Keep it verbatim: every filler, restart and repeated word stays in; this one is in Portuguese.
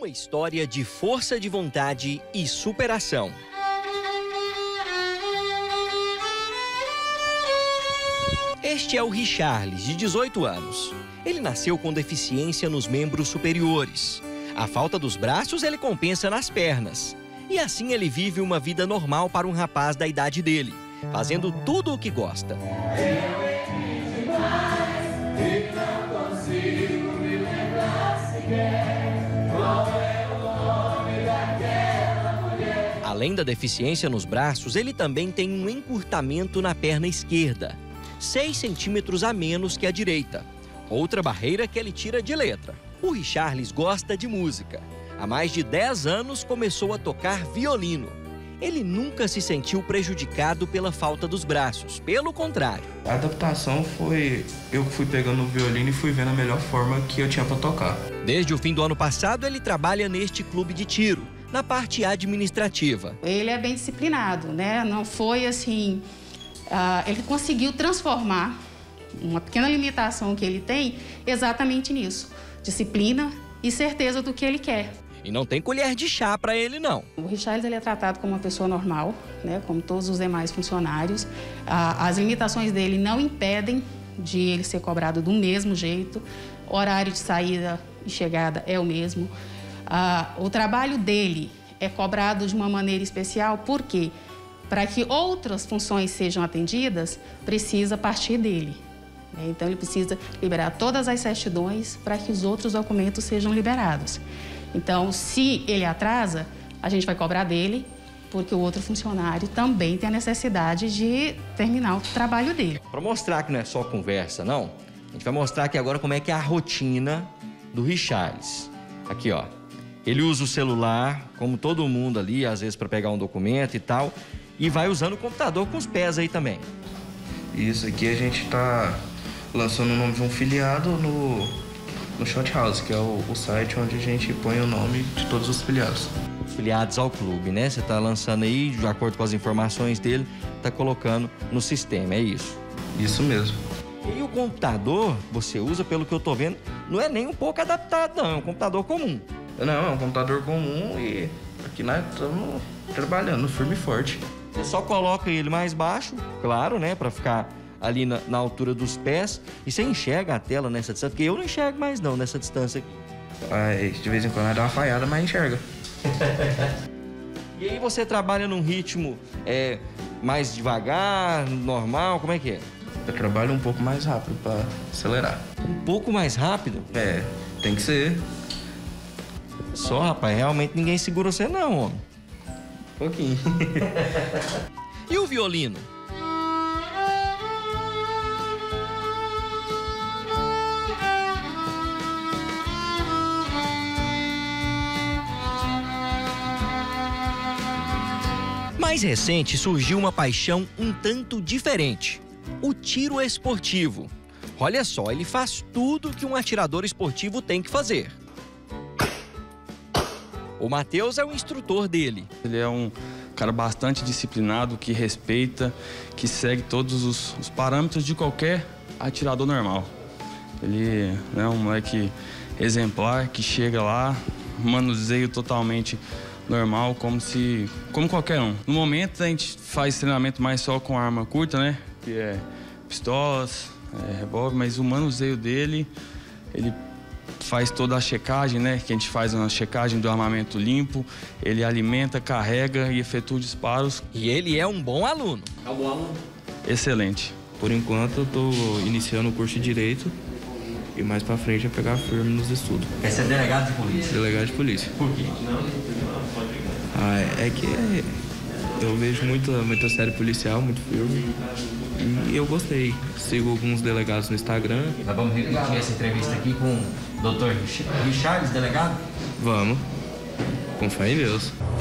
Uma história de força de vontade e superação. Este é o Richarles, de dezoito anos. Ele nasceu com deficiência nos membros superiores. A falta dos braços ele compensa nas pernas. E assim ele vive uma vida normal para um rapaz da idade dele, fazendo tudo o que gosta. Além da deficiência nos braços, ele também tem um encurtamento na perna esquerda, seis centímetros a menos que a direita. Outra barreira que ele tira de letra. O Richarles gosta de música. Há mais de dez anos começou a tocar violino. Ele nunca se sentiu prejudicado pela falta dos braços, pelo contrário. A adaptação foi eu que fui pegando o violino e fui vendo a melhor forma que eu tinha para tocar. Desde o fim do ano passado, ele trabalha neste clube de tiro, na parte administrativa. Ele é bem disciplinado, né? Não foi assim... Uh, ele conseguiu transformar uma pequena limitação que ele tem exatamente nisso. Disciplina e certeza do que ele quer. E não tem colher de chá para ele, não. O Richarles ele é tratado como uma pessoa normal, né? Como todos os demais funcionários. Uh, as limitações dele não impedem de ele ser cobrado do mesmo jeito. O horário de saída e chegada é o mesmo. Uh, o trabalho dele é cobrado de uma maneira especial, por quê? Para que outras funções sejam atendidas, precisa partir dele. Então, ele precisa liberar todas as certidões para que os outros documentos sejam liberados. Então, se ele atrasa, a gente vai cobrar dele, porque o outro funcionário também tem a necessidade de terminar o trabalho dele. Para mostrar que não é só conversa, não, a gente vai mostrar aqui agora como é que é a rotina do Richarles. Aqui, ó. Ele usa o celular, como todo mundo ali, às vezes para pegar um documento e tal, e vai usando o computador com os pés aí também. Isso aqui a gente tá lançando o nome de um filiado no, no Shot House, que é o, o site onde a gente põe o nome de todos os filiados. Filiados ao clube, né? Você tá lançando aí, de acordo com as informações dele, tá colocando no sistema, é isso? Isso mesmo. E o computador, você usa, pelo que eu tô vendo, não é nem um pouco adaptado, não. É um computador comum. Não, é um computador comum e aqui nós estamos trabalhando firme e forte. Você só coloca ele mais baixo, claro, né? Pra ficar ali na, na altura dos pés. E você enxerga a tela nessa distância, porque eu não enxergo mais não nessa distância aqui. Aí, de vez em quando vai dar uma falhada, mas enxerga. E aí você trabalha num ritmo é, mais devagar, normal, como é que é? Eu trabalho um pouco mais rápido para acelerar. Um pouco mais rápido? É, tem que ser. Só, rapaz, realmente ninguém segura você não, homem. Um pouquinho. E o violino? Mais recente, surgiu uma paixão um tanto diferente. O tiro esportivo. Olha só, ele faz tudo que um atirador esportivo tem que fazer. O Matheus é o instrutor dele. Ele é um cara bastante disciplinado, que respeita, que segue todos os, os parâmetros de qualquer atirador normal. Ele é um moleque exemplar, que chega lá, manuseio totalmente normal, como se como qualquer um. No momento a gente faz treinamento mais só com arma curta, né? Que é pistolas, é revólver, mas o manuseio dele, ele faz toda a checagem, né? Que a gente faz uma checagem do armamento limpo, ele alimenta, carrega e efetua disparos. E ele é um bom aluno. É um bom aluno? Excelente. Por enquanto eu tô iniciando o curso de Direito e mais pra frente é pegar firme nos estudos. Quer ser delegado de polícia? Delegado de polícia. Por quê? Ah, é que eu vejo muita, muita série policial, muito filme, e eu gostei. Sigo alguns delegados no Instagram. Nós vamos repetir essa entrevista aqui com o doutor Richarles, delegado? Vamos, com fé em Deus.